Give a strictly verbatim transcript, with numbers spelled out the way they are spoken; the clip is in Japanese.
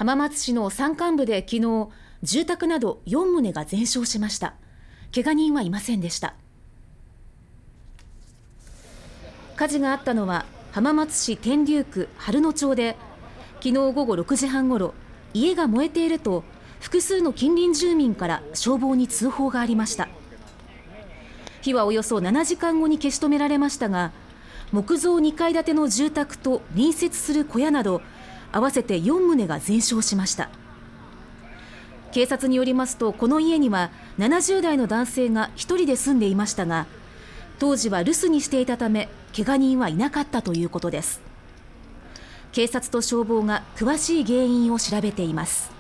浜松市の山間部で昨日、住宅などよん棟が全焼しました。怪我人はいませんでした。火事があったのは浜松市天竜区春野町で、昨日午後ろくじはんごろ、家が燃えていると複数の近隣住民から消防に通報がありました。火はおよそななじかんごに消し止められましたが、木造にかい建ての住宅と隣接する小屋など合わせてよん棟が全焼しました。警察によりますと、この家にはななじゅうだいの男性がひとりで住んでいましたが、当時は留守にしていたため怪我人はいなかったということです。警察と消防が詳しい原因を調べています。